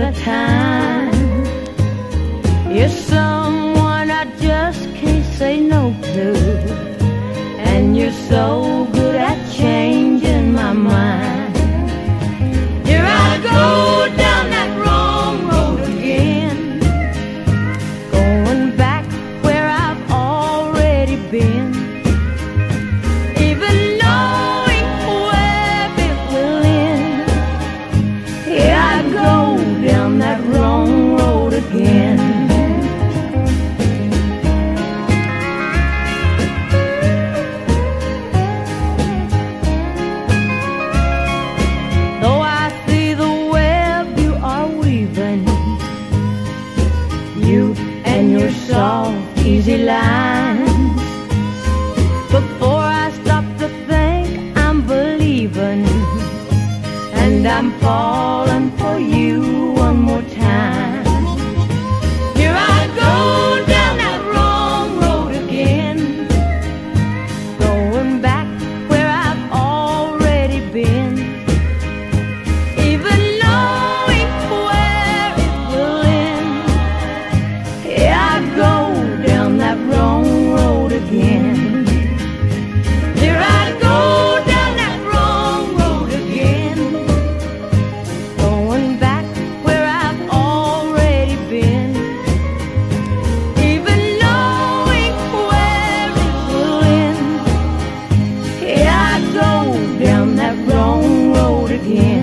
the time. You're someone I just can't say no to, and you're so good at changing my mind. Here I go down that wrong road again, going back where I've already been, even knowing where it will end. Here I go down that wrong road again. You and your soft, easy lines. Before I stop to think, I'm believing, and I'm falling for you one more time. Here I go down that wrong road again, going back where I've already been, even knowing where it will end. Here I go down that wrong road again. Here I go down that wrong road again, going back where I've already been, even knowing where it will end. Here I go down that wrong road again.